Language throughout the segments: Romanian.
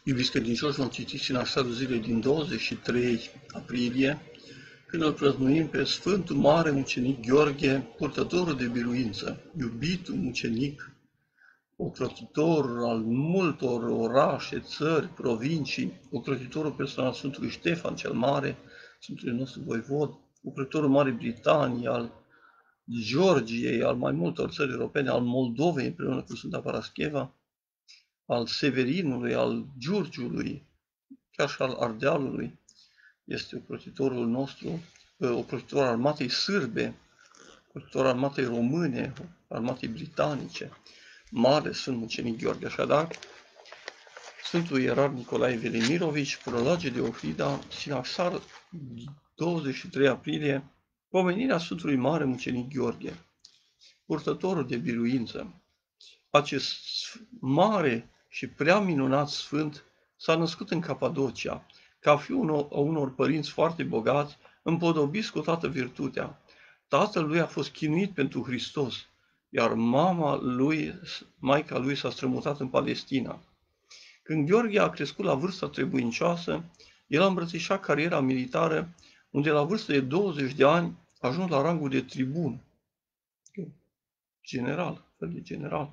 Iubiți credincioși, vom citi Sinaxarul zilei din 23 aprilie, când îl prăznuim pe Sfântul Mare Mucenic Gheorghe, purtătorul de biruință, iubitul mucenic, ocrotitor al multor orașe, țări, provincii, ocrotitorul personal Sfântului Ștefan cel Mare, Sfântului nostru voivod, ocrotitorul Marii Britanii, al Georgiei, al mai multor țări europene, al Moldovei împreună cu Sfânta Parascheva, al Severinului, al Giurgiului, chiar și al Ardealului. Este ocrotitorul nostru, ocrotitor al armatei sârbe, ocrotitor al armatei române, armatei britanice, mare Sfânt Mucenic Gheorghe. Așadar, Sfântul Ierar Nicolae Velimirovici, prologe de Ohrida, Sinaxar 23 aprilie, pomenirea Sfântului Mare Mucenic Gheorghe, purtătorul de biruință. Acest mare și prea minunat sfânt s-a născut în Capadocia, ca fiul unor părinți foarte bogați, împodobiți cu toată virtutea. Tatăl lui a fost chinuit pentru Hristos, iar maica lui s-a strămutat în Palestina. Când Gheorghe a crescut la vârsta trebuincioasă, el a îmbrățișat cariera militară, unde la vârstă de 20 de ani a ajuns la rangul de tribun, fel de general,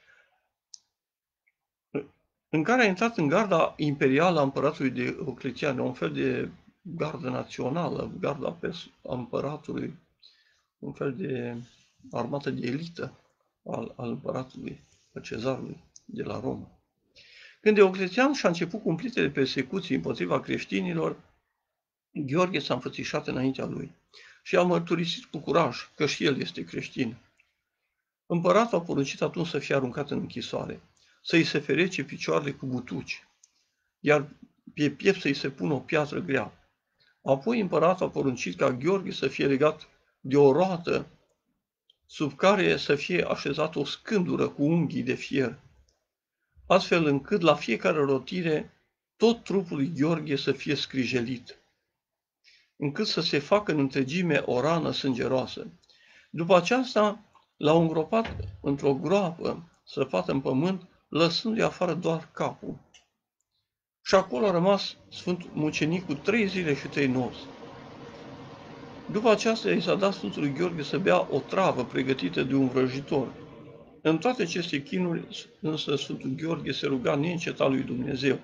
în care a intrat în garda imperială a împăratului Diocletian, un fel de gardă națională, garda a împăratului, un fel de armată de elită al împăratului, a cezarului de la Roma. Când Diocletian și-a început cumplitele persecuții împotriva creștinilor, Gheorghe s-a înfățișat înaintea lui și a mărturisit cu curaj că și el este creștin. Împăratul a poruncit atunci să fie aruncat în închisoare, să-i se ferece picioarele cu butuci, iar pe piept să-i se pună o piatră grea. Apoi împăratul a poruncit ca Gheorghe să fie legat de o roată sub care să fie așezată o scândură cu unghii de fier, astfel încât la fiecare rotire tot trupul lui Gheorghe să fie scrijelit, încât să se facă în întregime o rană sângeroasă. După aceasta l-au îngropat într-o groapă săpată în pământ, lăsându-i afară doar capul. Și acolo a rămas Sfântul Mucenicul 3 zile și 3 nopți. După aceasta i s-a dat Sfântului Gheorghe să bea o travă pregătită de un vrăjitor. În toate aceste chinuri, însă, Sfântul Gheorghe se ruga neîncetat lui Dumnezeu.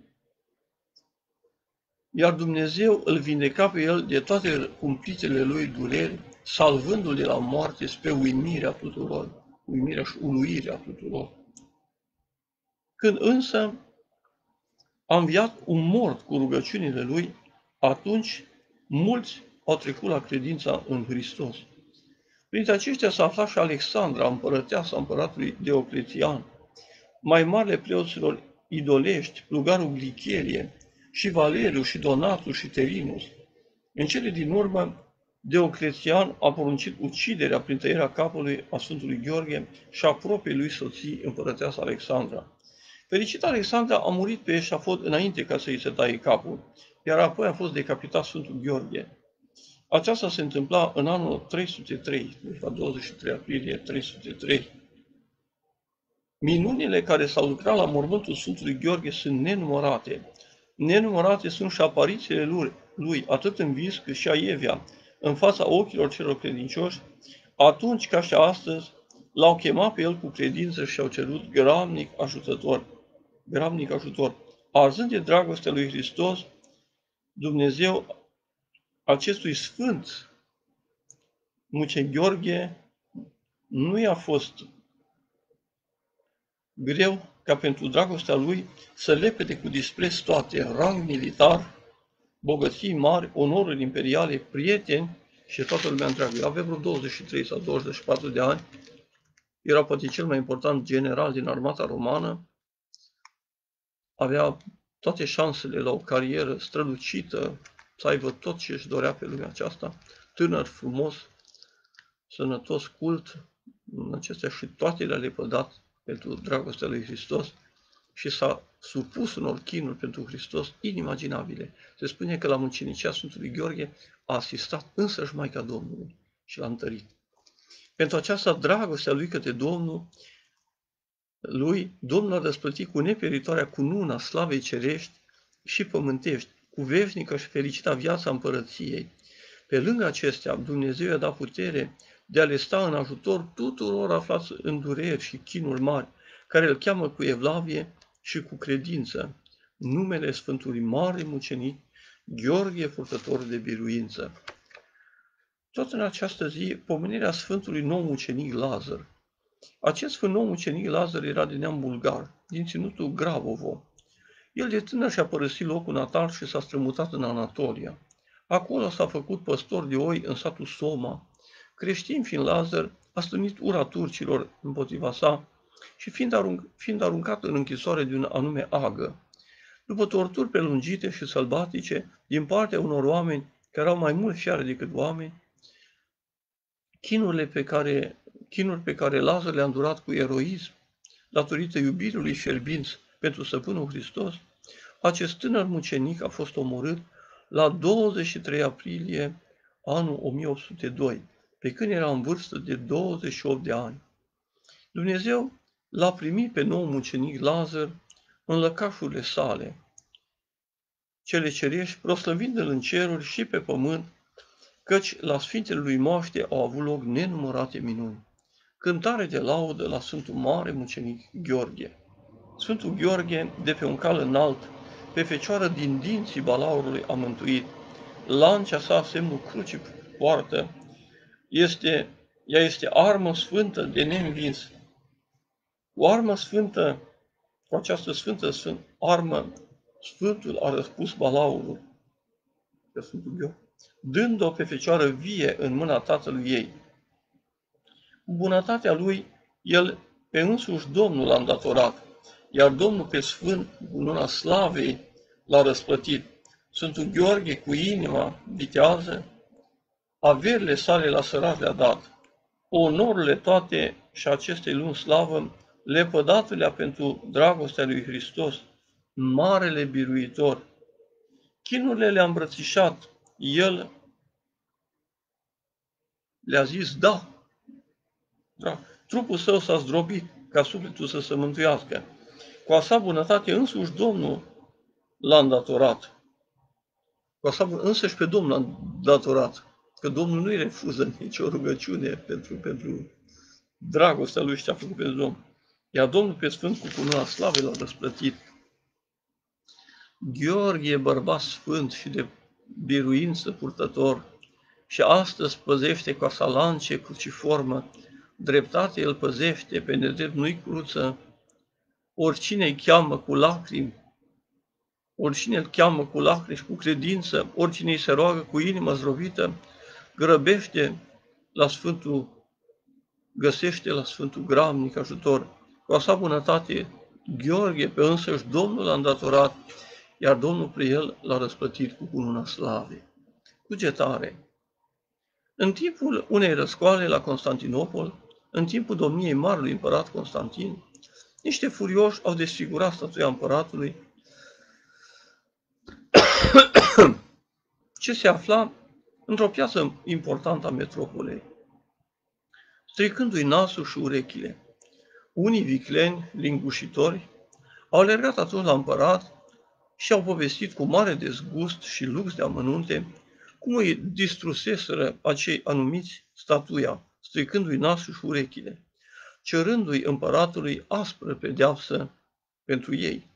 Iar Dumnezeu îl vindeca pe el de toate cumplitele lui dureri, salvându-l de la moarte spre uimirea tuturor, uimirea și uluirea tuturor. Când însă a înviat un mort cu rugăciunile lui, atunci mulți au trecut la credința în Hristos. Printre aceștia s-a aflat și Alexandra, împărăteasa împăratului Diocletian, mai marele preoților idolești, plugarul Glicherie, și Valeriu, și Donatul, și Terinus. În cele din urmă, Diocletian a poruncit uciderea prin tăierea capului a Sfântului Gheorghe și a propriei lui soții, împărăteasa Alexandra. Fericita Alexandra a murit pe eșafod înainte ca să îi se taie capul, iar apoi a fost decapitat Sfântul Gheorghe. Aceasta se întâmpla în anul 303, deci la 23 aprilie 303. Minunile care s-au lucrat la mormântul Sfântului Gheorghe sunt nenumărate. Nenumărate sunt și aparițiile lui, atât în vis cât și aievea, în fața ochilor celor credincioși, atunci ca și astăzi, l-au chemat pe el cu credință și au cerut gramnic ajutor. Arzând de dragostea lui Hristos, Dumnezeu acestui sfânt Mucenic Gheorghe nu i-a fost greu ca pentru dragostea lui să lepede cu dispreț toate, rang militar, bogății mari, onoruri imperiale, prieteni și toată lumea întreagă. Avea vreo 23 sau 24 de ani, era poate cel mai important general din armata romană, avea toate șansele la o carieră strălucită, să aibă tot ce își dorea pe lumea aceasta, tânăr, frumos, sănătos, cult, în acestea și toate le-a lepădat pentru dragostea lui Hristos și s-a supus unor chinuri pentru Hristos inimaginabile. Se spune că la mucenicia Sfântului Gheorghe a asistat însăși Maica Domnului și l-a întărit. Pentru aceasta dragostea lui către Domnul lui, Domnul a răsplătit cu nepieritoarea cununa slavei cerești și pământești, cu veșnică și fericită viața împărăției. Pe lângă acestea, Dumnezeu i-a dat putere de a le sta în ajutor tuturor aflați în dureri și chinuri mari, care îl cheamă cu evlavie și cu credință, numele Sfântului Mare Mucenic, Gheorghe, purtător de biruință. Tot în această zi, pomenirea Sfântului Nou Mucenic Lazar. Acest Sfânt Nou Mucenic Lazar era de neam bulgar, din ținutul Gravovo. El de tânăr și-a părăsit locul natal și s-a strămutat în Anatolia. Acolo s-a făcut păstor de oi în satul Soma. Creștin fiind Lazar, a stârnit ura turcilor împotriva sa și fiind aruncat în închisoare de un anume agă. După torturi prelungite și sălbatice din partea unor oameni care au mai mult fiare decât oameni, chinuri pe care Lazar le-a îndurat cu eroism, datorită iubirii fierbinți pentru Stăpânul Hristos, acest tânăr mucenic a fost omorât la 23 aprilie anul 1802, pe când era în vârstă de 28 de ani. Dumnezeu l-a primit pe nou mucenic Lazar în lăcașurile sale, cele cerești, proslăvindu-l în ceruri și pe pământ, căci la Sfintele lui Moaște au avut loc nenumărate minuni. Cântare de laudă la Sfântul Mare Mucenic Gheorghe. Sfântul Gheorghe, de pe un cal înalt, pe fecioară din dinții balaurului a mântuit. Lancea sa, semnul crucii poartă, ea este armă sfântă de neînvins. Cu armă sfântă, cu această armă, Sfântul a răspus balaurul, pe Sfântul Gheorghe, dând-o pe fecioară vie în mâna tatălui ei. Cu bunătatea lui, el pe însuși Domnul l-a îndatorat, iar Domnul pe Sfânt, cu luna slavei, l-a răsplătit. Sfântul Gheorghe, cu inima vitează, averile sale la săraci le-a dat. Onorurile toate și acestei luni slavă, lepădatulea pentru dragostea lui Hristos, marele biruitor. Chinurile le-a îmbrățișat, el le-a zis da. Trupul său s-a zdrobit ca sufletul să se mântuiască. Cu a sa bunătate însuși Domnul l-a îndatorat. Însăși pe Domnul l-a îndatorat. Că Domnul nu-i refuză nicio rugăciune pentru dragostea lui și ce a făcut pentru Domnul. Iar Domnul pe Sfânt cu cununa slavei l-a răsplătit. Gheorghe, bărbat sfânt și de biruință purtător, și astăzi păzește cu sa lance cruciformă, dreptate el păzește, pe nedrept nu-i cruță, oricine îl cheamă cu lacrimi și cu credință, oricine îi se roagă cu inimă zdrobită, găsește la Sfântul Gramnic ajutor. Cu a sa bunătate, Gheorghe pe însăși Domnul l-a îndatorat, iar Domnul pe el l-a răsplătit cu cununa slavei. Cugetare. În timpul unei răscoale la Constantinopol, în timpul domniei marelui împărat Constantin, niște furioși au desfigurat statuia împăratului ce se afla într-o piață importantă a metropolei, stricându-i nasul și urechile. Unii vicleni, lingușitori, au alergat atunci la împărat și au povestit cu mare dezgust și lux de amănunte cum îi distruseseră acei anumiți statuia, stricându-i nasul și urechile, cerându-i împăratului aspră pedeapsă pentru ei.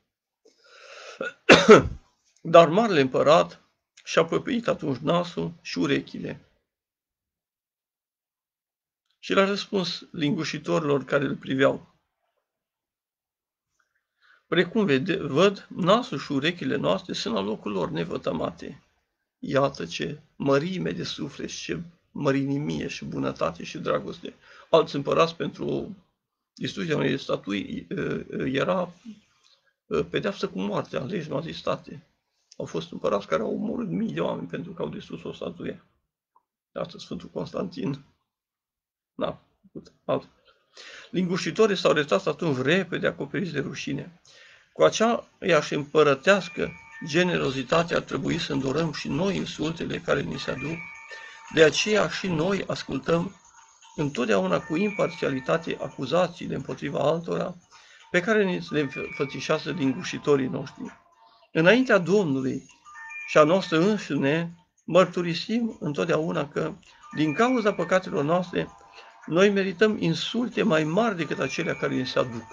Dar marele împărat și-a păpăit atunci nasul și urechile și le-a răspuns lingușitorilor care îl priveau: precum văd, nasul și urechile noastre sunt la locul lor nevătămate. Iată ce mărime de suflet și ce mărinimie și bunătate și dragoste. Alți împărați pentru distrugerea unei statui era pedeapsă cu moartea, legi mazistate. Au fost împărați care au omorât mii de oameni pentru că au distrus o statuie. Iată Sfântul Constantin. N-a făcut altfel. Lingușitorii s-au retras atunci repede acoperiți de rușine. Cu aceeași împărătească generozitate ar trebui să îndurăm și noi insultele care ni se aduc. De aceea și noi ascultăm întotdeauna cu imparțialitate acuzațiile împotriva altora, pe care ni le fățișează lingușitorii noștri. Înaintea Domnului și a noastră înșine, mărturisim întotdeauna că, din cauza păcatelor noastre, noi merităm insulte mai mari decât acelea care ni se aduc.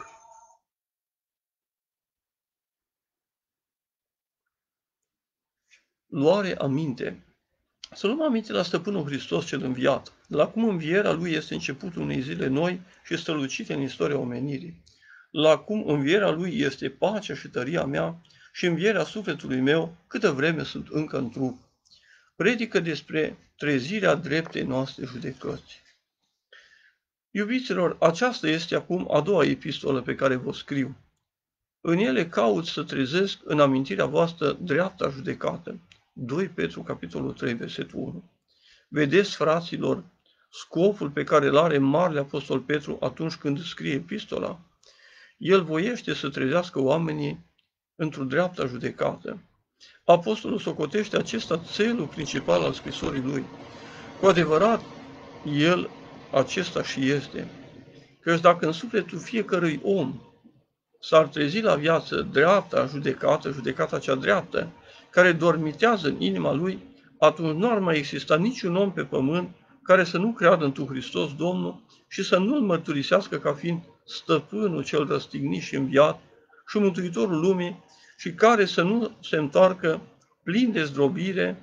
Luare aminte. Să luăm aminte la Stăpânul Hristos cel înviat, la cum învierea Lui este începutul unei zile noi și strălucite în istoria omenirii, la cum învierea Lui este pacea și tăria mea și învierea sufletului meu câtă vreme sunt încă în trup. Predică despre trezirea dreptei noastre judecăți. Iubiților, aceasta este acum a doua epistolă pe care vă scriu. În ele caut să trezesc în amintirea voastră dreapta judecată. 2 Petru, capitolul 3, versetul 1. Vedeți, fraților, scopul pe care îl are Marele Apostol Petru atunci când scrie epistola? El voiește să trezească oamenii într-o dreapta judecată. Apostolul socotește acesta țelul principal al scrisorii lui. Cu adevărat, el acesta și este. Căci dacă în sufletul fiecărui om s-ar trezi la viață dreapta judecată, judecata cea dreaptă, care dormitează în inima lui, atunci nu ar mai exista niciun om pe pământ care să nu creadă întru Hristos Domnul și să nu-L mărturisească ca fiind stăpânul cel răstignit și înviat și mântuitorul lumii și care să nu se întoarcă plin de zdrobire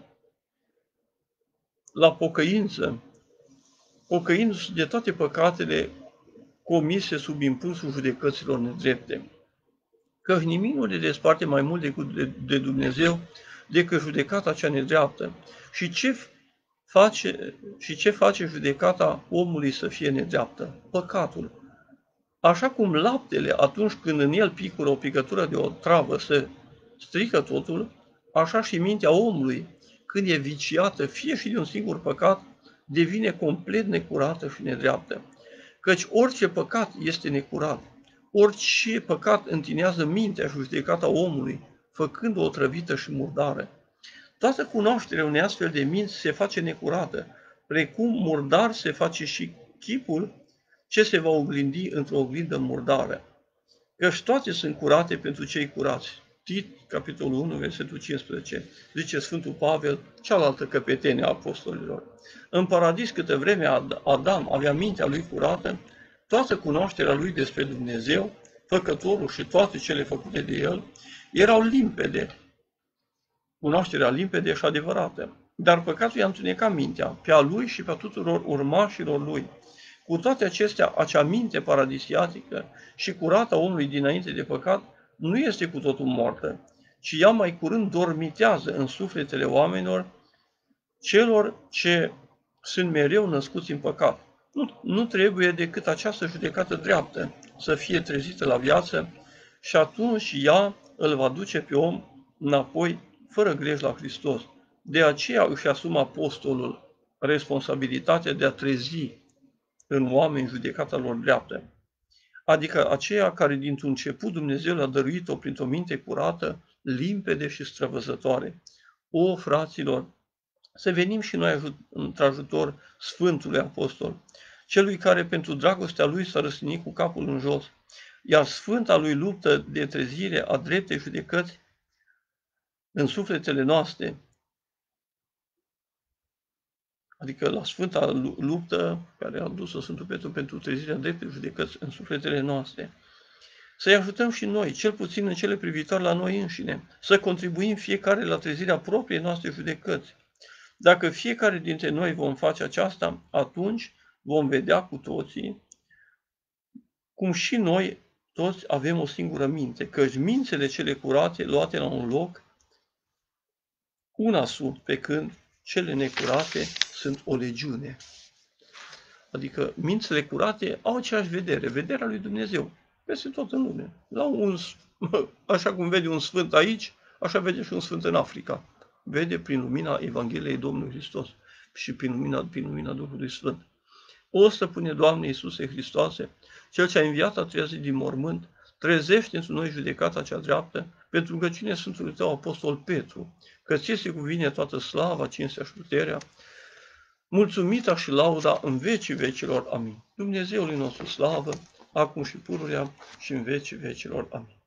la pocăință, pocăindu-se de toate păcatele comise sub impulsul judecăților nedrepte. Căci nimic nu le desparte mai mult decât de Dumnezeu decât judecata cea nedreaptă. Și ce face judecata omului să fie nedreaptă? Păcatul. Așa cum laptele, atunci când în el picură o picătură de o travă, se strică totul, așa și mintea omului, când e viciată fie și de un singur păcat, devine complet necurată și nedreaptă. Căci orice păcat este necurat. Orice păcat întinează mintea și judecata omului, făcând-o otrăvită și murdară. Toată cunoașterea unei astfel de minți se face necurată, precum murdar se face și chipul ce se va oglindi într-o oglindă murdară. Căci toate sunt curate pentru cei curați. Tit, capitolul 1, versetul 15, zice Sfântul Pavel, cealaltă căpetenie a apostolilor. În paradis, câtă vreme Adam avea mintea lui curată, toată cunoașterea lui despre Dumnezeu, Făcătorul și toate cele făcute de el, erau limpede, cunoașterea limpede și adevărată. Dar păcatul i-a întunecat mintea, pe a lui și pe a tuturor urmașilor lui. Cu toate acestea, acea minte paradisiatică și curată a omului dinainte de păcat nu este cu totul moartă, ci ea mai curând dormitează în sufletele oamenilor, celor ce sunt mereu născuți în păcat. Nu trebuie decât această judecată dreaptă să fie trezită la viață și atunci ea îl va duce pe om înapoi fără greș la Hristos. De aceea își asumă apostolul responsabilitatea de a trezi în oameni judecata lor dreaptă, adică aceea care dintr-un început Dumnezeu le-a dăruit-o printr-o minte curată, limpede și străvăzătoare. O, fraților, să venim și noi într-ajutor Sfântului Apostol, celui care pentru dragostea lui s-a răstignit cu capul în jos, iar sfânta lui luptă de trezire a dreptei judecăți în sufletele noastre, adică la sfânta luptă care a dus-o Sfântul Petru pentru trezirea dreptei judecăți în sufletele noastre. Să-i ajutăm și noi, cel puțin în cele privitoare la noi înșine, să contribuim fiecare la trezirea propriei noastre judecăți. Dacă fiecare dintre noi vom face aceasta, atunci vom vedea cu toții cum și noi toți avem o singură minte, căci mințele cele curate luate la un loc, una sunt, pe când cele necurate sunt o legiune. Adică mințele curate au aceeași vedere, vederea lui Dumnezeu, peste tot în lume. Așa cum vede un sfânt aici, așa vede și un sfânt în Africa. Vede prin lumina Evangheliei Domnului Hristos și prin lumina Duhului Sfânt. O, Stăpâne, Doamne Iisuse Hristoase, Cel ce a înviat a treia zi din mormânt, trezește într noi judecata cea dreaptă, pentru rugăciunea Sfântului Tău Apostol Petru, că ție se cuvine toată slava, cinstea și puterea, mulțumita și lauda în vecii vecilor. Amin. Dumnezeului nostru slavă, acum și pururea și în vecii vecilor. Amin.